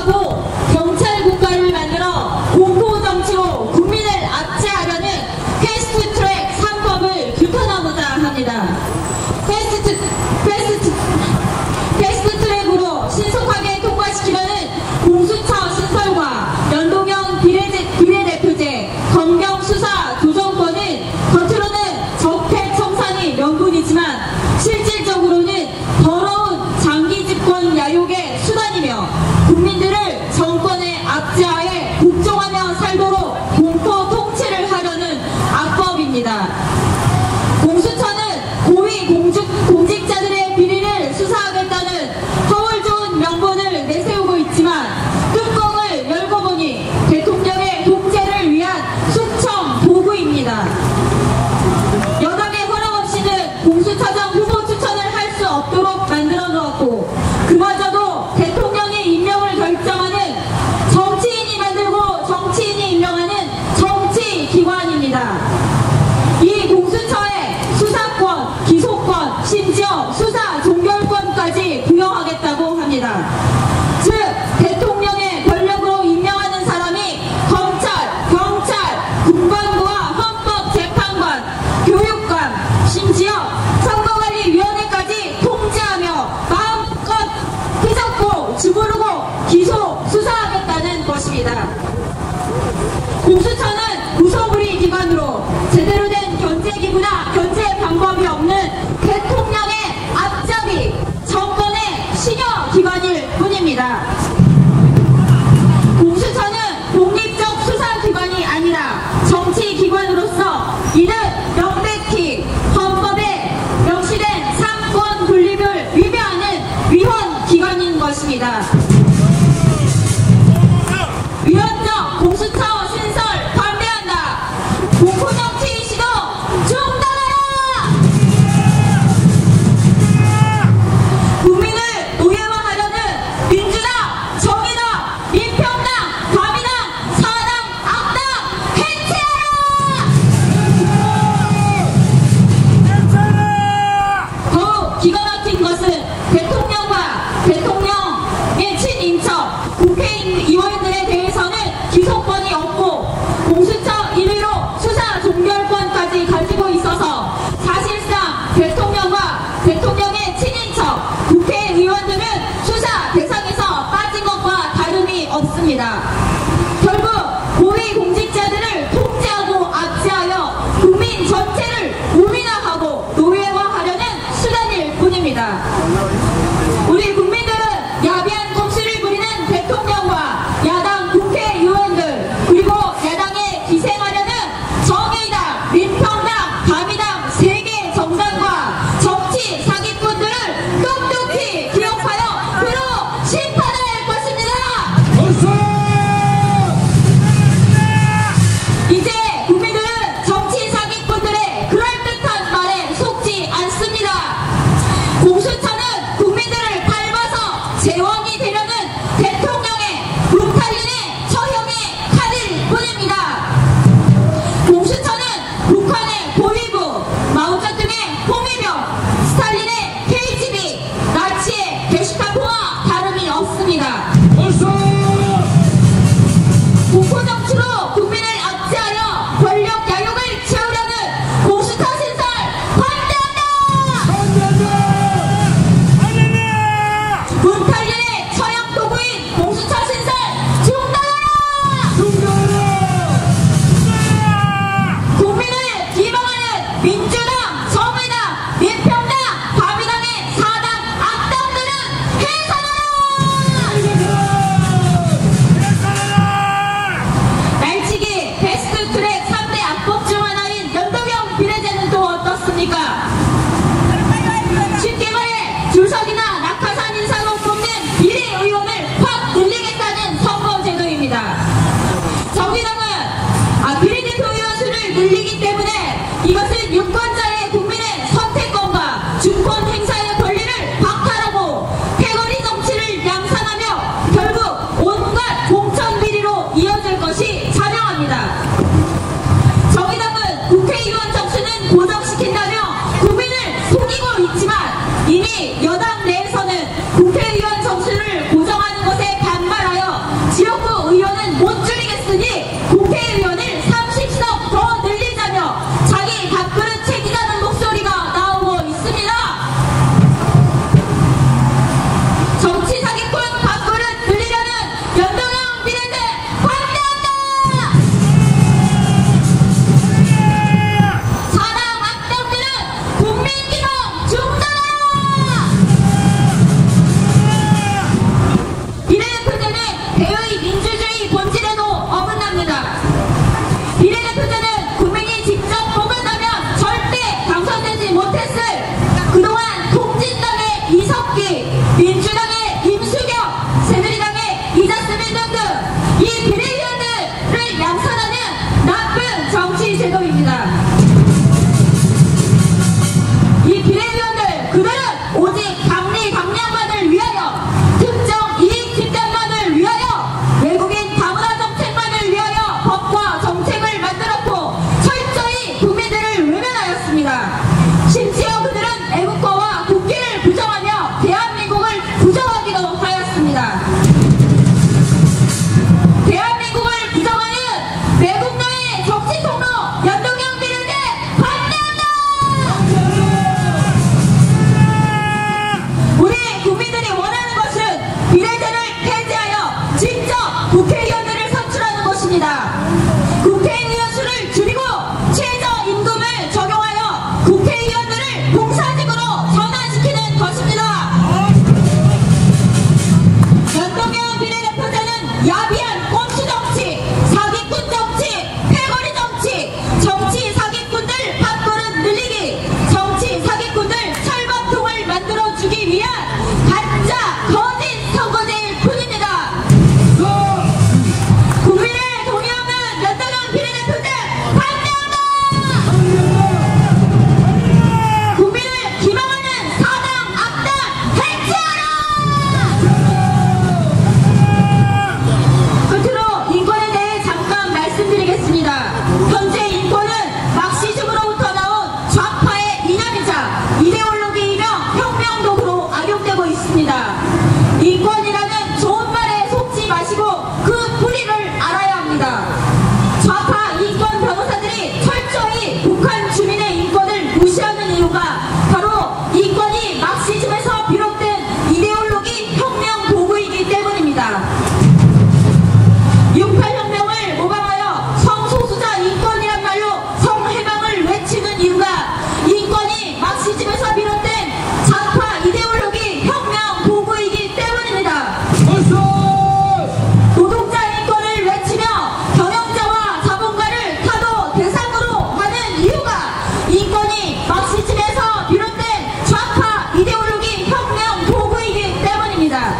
구속하고 경찰 국가를 만들어 공포 정치로 국민을 압제하려는 패스트트랙 3법을 규탄하고자 합니다. 패스트트랙으로 신속하게 통과시키려는 공수처 신설과 연동형 비례대표제, 검경수사 조정권은 겉으로는 적폐청산이 명분이지만 실질적으로는 더러운 장기집권 야욕의 수단이며 국민들을 정권에 압제하에 복종하며 살도록 공포 통치를 하려는 악법입니다. 공수처는 고위 공직자들의 비리를 수사하겠다는 허울 좋은 명분을 내세우고 있지만 뚜껑을 열고 보니 대통령의 독재를 위한 숙청 도구입니다. 여당의 허락 없이는 공수처장 후보 추천을 할 수 없도록 만들어 놓았고 그마저도 대통령이 임명을 결정하는 정치인이 만들고 정치인이 임명하는 정치기관입니다. 이 공수처에 수사권, 기소권, 심지어 수사 종결권까지 부여하겠다고 합니다. 즉 대통령의 권력으로 임명하는 사람이 검찰, 경찰, 국방부와 헌법재판관, 교육감, 심지어 선거관리위원회까지 통제하며 마음껏 휘젓고 주무르고 기소, 수사하겠다는 것입니다. 공수처는 구소부리 기관으로 제대로 된 견제기구나 견제 방법이 없는 대통령의 앞잡이 정권의 신여기관일 뿐입니다. 공수처는 독립적 수사기관이 아니라 정치기관으로서 이는 명백히 헌법에 명시된 상권 분립을 위배하는 위헌기관인 것입니다. 위헌적 공수처 신설 반대한다. 공포정치 시도 중단하라. 국민을 노예화하려는 민주당, 정의당, 민평당, 가미당, 사당, 악당 해체하라. 더욱 기가 막힌 것은 대통령과 대통령의 친인척 국회의원들에 대해서는 기소권이 없고 공수처 1위로 수사 종결권까지 가지고 있어서 사실상 대통령과 대통령의 친인척 국회의원들은 수사 대상에서 빠진 것과 다름이 없습니다. 결국 고위 공직자들을 통제하고 압제하여 국민 전체를 우민화하고 노예화하려는 수단일 뿐입니다. 우리 국민들은 야비한 꼼수를 부리는 대통령과 야당 국회의원들 그리고 야당에 기생하려는 정의당, 민평당, 가미당 3개 정당과 정치 사기꾼들을 똑똑히 기억하여 그로 심판할 것입니다. 대의 민주주의 본질에도 어긋납니다. 비례대표제는 국민이 직접 뽑은다면 절대 당선되지 못했을 그동안 통진당의 이석기, 민주당의 임수경, 새누리당의 이자스민 등등 이 비례위원들을 양산하는 나쁜 정치 제도입니다. 이 비례위원들 그들은 오직 감리 강량만을 위하여, 특정 이익 집단만을 위하여, 외국인 다문화 정책만을 위하여 법과 정책을 만들었고 철저히 국민들을 외면하였습니다. 심지어 그들은 애국가와 국기를 부정하며 대한민국을 부정하기도 하였습니다. 대한민국을 부정하는 외국노의 정치통로 연동형 비례대 반대한다! 우리 국민들이 원하는 것은 비례대를 폐지하여 직접 국회의원들을 선출하는 것입니다. 국회의원 수를 줄이고 최저임금을 적용하여 국회의원들을 공사직으로 전환시키는 것입니다. 연동형 비례대표제는 야비한 꼼수정치, 사기꾼 정치, 패거리 정치, 정치 사기꾼들 밥그릇 늘리기, 정치 사기꾼들 철밥통을 만들어주기 위한 가짜 거짓 선거제일 뿐입니다. 국민의 동의 없는 연동형 비례대표제 반대한다! 국민을 기망하는 사당, 악당 해체하라! 끝으로 인권에 대해 잠깐 말씀드리겠습니다. 현재 인권은 막시즘으로부터 나온 좌파의 이념이자 이데올로기이며 혁명도구로 악용되고 있습니다. 인권이라는 좋은 말에 속지 마시고 그 뿌리를 알아야 합니다. 좌파 인권 변호사들이 철저히 북한 주민의 인권을 무시하는 이유가 바로 인권이 막시즘에서 비롯된 이데올로기 혁명 도구이기 때문입니다. 68혁명을 모방하여 성소수자 인권이란 말로 성해방을 외치는 이유가 인권이 막시즘에서 비롯된 좌파 이데올로기 혁명 도구이기 때문입니다. 노동자 인권을 외치며 경영자와 자본가를 타도 대상으로 하는 이유가 인권이 막시즘에서 비롯된 좌파 이데올로기 혁명 도구이기 때문입니다.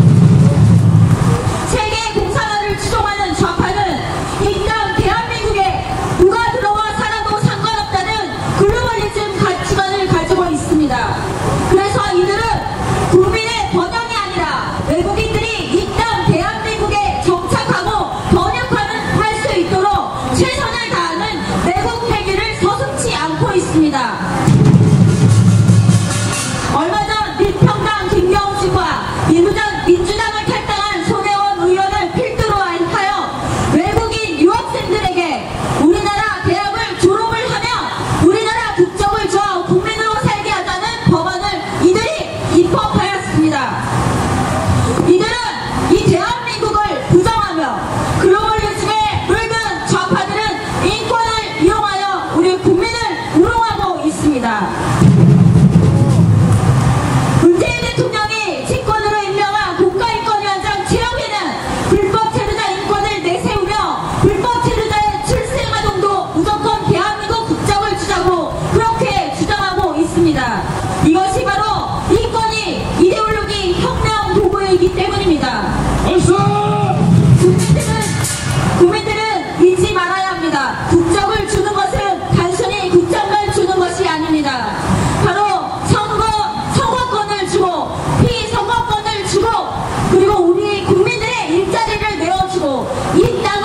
세계 공산화를 추종하는 좌파는 일단 대한민국에 누가 들어와 살아도 상관없다는 글로벌리즘 가치관을 가지고 있습니다. 그래서 이들은 국민의 번영이 아니라 외국인들이 일단 대한민국에 정착하고 번역하는 할 수 있도록 최선을 다하는 내국 폐기를 서슴지 않고 있습니다. 얼마 전 민평당 김경진과 민주당을 탈당한 손혜원 의원을 필두로 하여 외국인 유학생들에게 우리나라 대학을 졸업을 하면 우리나라 국적을 줘 국민으로 살게 하자는 법안을 이들이 입법하였습니다. 이들은 이 대한민국을 부정하며 글로벌리즘에 물든 좌파들은 인권을 이용하여 우리 국민을 우롱하고 있습니다. 문재인 대통령이 직권으로 임명한 국가인권위원장 최영희는 불법 체류자 인권을 내세우며 불법 체류자의 출생아동도 무조건 대한민국 국적을 주자고 그렇게 주장하고 있습니다. 이것이 바로 인권이 이데올로기 혁명 도구이기 때문입니다. 국민들은 잊지 말아야 합니다. 국적을 주는 것은 단순히 국적만 주는 것이 아닙니다. 바로 선거권을 주고 피선거권을 주고 그리고 우리 국민들의 일자리를 내어주고 이 땅